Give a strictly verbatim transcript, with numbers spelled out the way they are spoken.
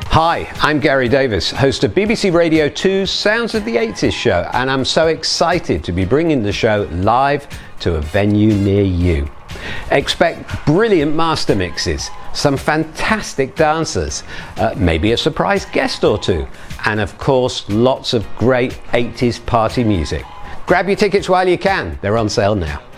Hi, I'm Gary Davies, host of B B C Radio two's Sounds of the eighties show, and I'm so excited to be bringing the show live to a venue near you. Expect brilliant master mixes, some fantastic dancers, uh, maybe a surprise guest or two, and of course lots of great eighties party music. Grab your tickets while you can, they're on sale now.